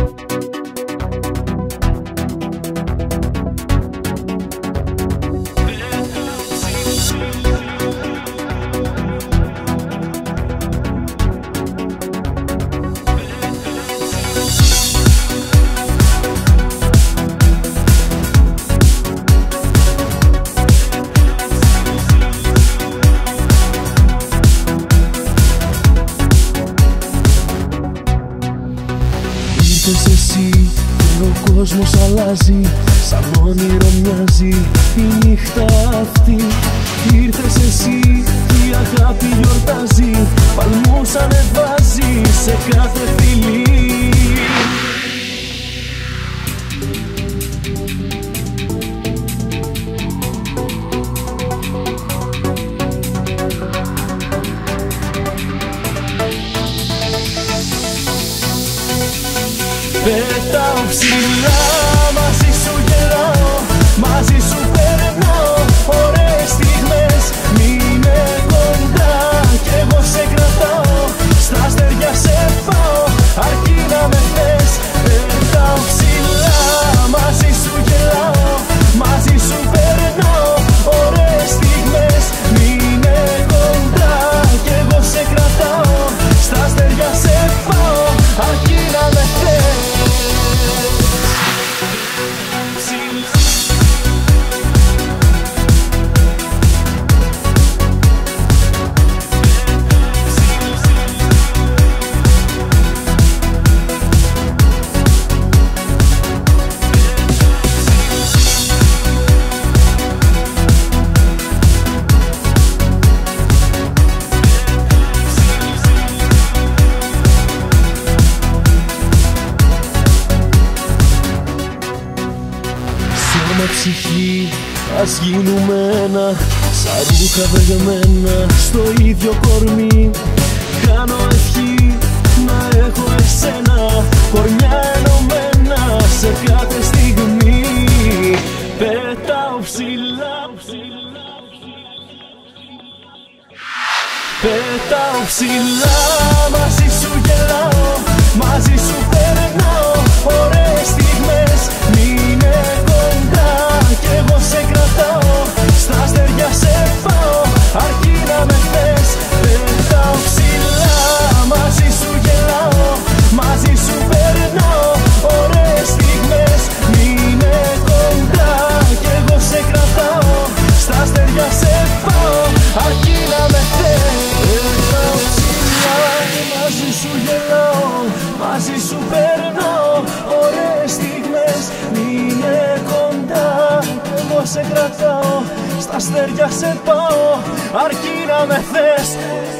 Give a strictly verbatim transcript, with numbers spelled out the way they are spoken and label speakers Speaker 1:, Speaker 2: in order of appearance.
Speaker 1: Ήρθες εσύ και ο κόσμος αλλάζει, σαν όνειρο μοιάζει η νύχτα αυτή. Ήρθες εσύ και η αγάπη γιορτάζει, παλμούς ανεβάζει σε κάθε φιλή. Πετάω ψηλά, μαζί σου γελάω, μαζί σου περνάω ωραίες στιγμές. Μείνε κοντά κι εγώ σε κρατάω, στα αστέρια σε πάω, αρκεί να με θες. Πετάω ψηλά, μαζί σου γελάω, μαζί σου περνάω ωραίες στιγμές. Μείνε κοντά κι εγώ σε κρατάω, στα αστέρια σε πάω, αρκεί να με θες. Σώμα ψυχή, ας γίνουμε ένα, σαν ρούχα βρεγμένα στο ίδιο κορμί. Κάνω ευχή να έχω εσένα, κορμιά ενωμένα σε κάθε στιγμή. Πετάω ψηλά, πετάω ψηλά, μαζί σου γελάω, μαζί σου περνάω ωραίες στιγμές. Μείνε κοντά κι εγώ σε κρατάω, στα αστέρια σε πάω, αρκεί να με θες. Πετάω ψηλά, μαζί σου γελάω, μαζί σου περνάω ωραίες στιγμές. Μείνε κοντά κι εγώ σε κρατάω, στα αστέρια σε πάω, αρκεί να με θες. Πετάω ψηλά, μαζί σου γελάω, μαζί σου περνάω ωραίες στιγμές. Μείνε κοντά κι εγώ σε κρατάω, στα αστέρια σε πάω, αρκεί να με θες.